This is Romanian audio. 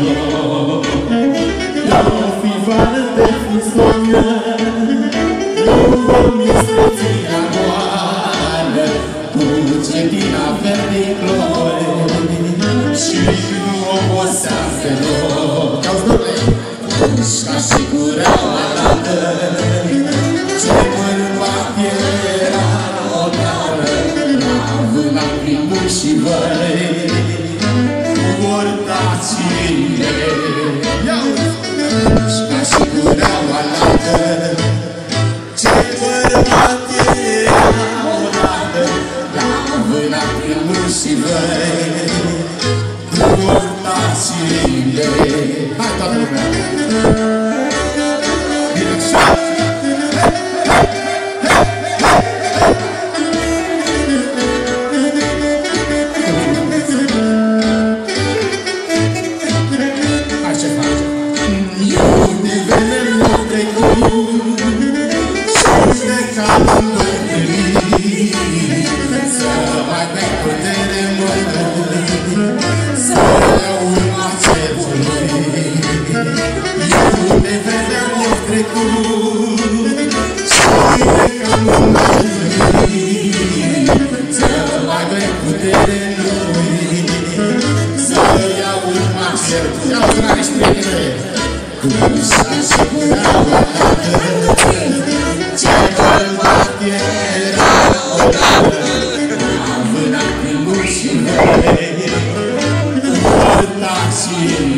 Nu fi vară de fusonă, nu mi-struția moară, cu cetina verde clori și nu obosească loc. Ca și cureaua dată, ce bărbat era odată, la vâna prin buci și văi, cu ortacile. Ca și cureaua dată, ce bărbat era odată, la vâna prin buci și văi, cu ortacile. Hai toată lumea! Sim.